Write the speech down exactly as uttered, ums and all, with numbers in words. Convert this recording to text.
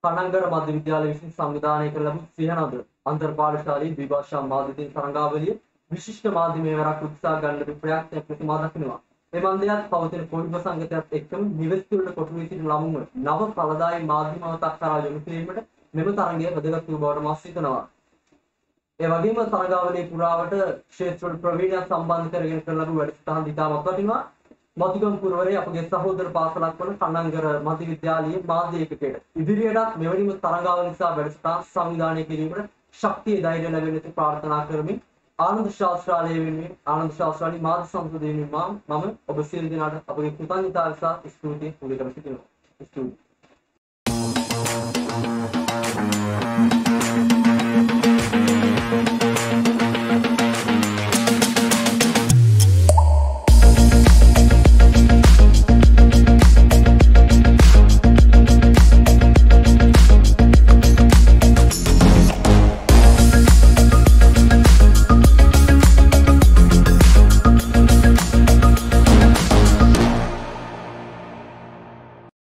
කණංගර මධ්‍ය විද්‍යාලය විසින් සංවිධානය කළ ලබු සිහනද අන්තර්පාඨශාලී ද්විභාෂා මාධ්‍යයෙන් තරඟාවලිය විශිෂ්ට මාධ්‍ය මේවරක් උත්සාහ ගන්න ප්‍රයත්නයක් ප්‍රතිමා දක්වනවා. මේ මන්දයත් පවතින පොඩි සංගතයත් එක්කම නිවෙස් තුළට කොටු වී සිටින ළමුන්ව නව ඵලදායී මාධ්‍යමවතක් කරා යොමු කිරීමට මෙම තරඟය වැදගත් වූ බවට මා සිතනවා. ඒ වගේම තරඟාවලියේ පුරාවට ක්ෂේත්‍රවල ප්‍රවීණයන් සම්බන්ධ කරගෙන කරන ලබු වැඩසටහන් ඉතාමත් වටිනවා. මතුගම් පුරවරේ අපගේ සහෝදර පාසලක් වන කණංගර මධ්‍ය විද්‍යාලයේ මාධ්‍ය ඒකකයට ඉදිරියටත් මෙවැනිම තරඟාවලි නිසා වැඩසටහන් සංවිධානය කිරීමට ශක්තිය ධෛර්යය ලැබෙන්නට ප්‍රාර්ථනා කරමින් ආනන්ද ශාස්ත්‍රාලය වෙනුවෙන් ආනන්ද ශාස්ත්‍රාලි මාධ්‍ය සංසදයෙන් මම ඔබ සියලු දෙනාට අපගේ කෘතඥතාවය සහ ස්තුතිය පුද කර සිටිනවා. ස්තුතියි.